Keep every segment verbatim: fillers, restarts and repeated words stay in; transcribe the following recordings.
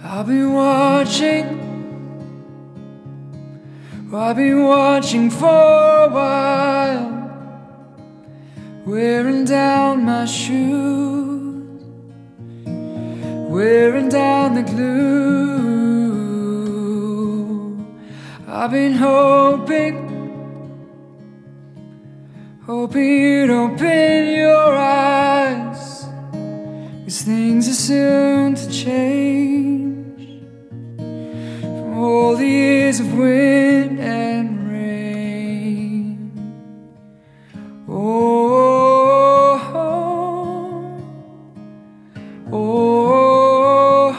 I've been watching, I've been watching for a while, wearing down my shoes, wearing down the glue. I've been hoping, hoping you'd open your eyes, 'cause things are soon to change from all the years of wind and rain. Oh, oh, oh,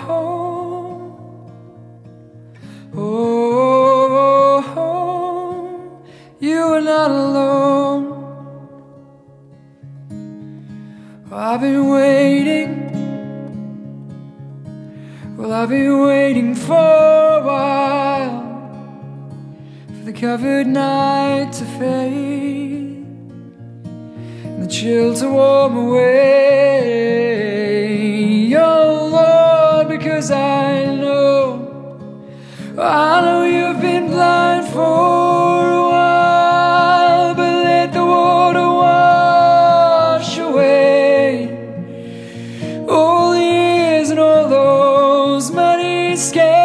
oh, oh, you are not alone. I've been waiting, well, I've been waiting for a while, for the covered night to fade and the chill to warm away. Oh Lord, because I know, I know you've been blind for a while, but let the water wash away all the years and all those muddy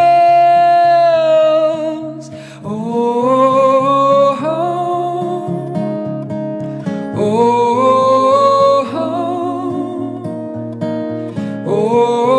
scales. Oh, oh, oh, oh, oh.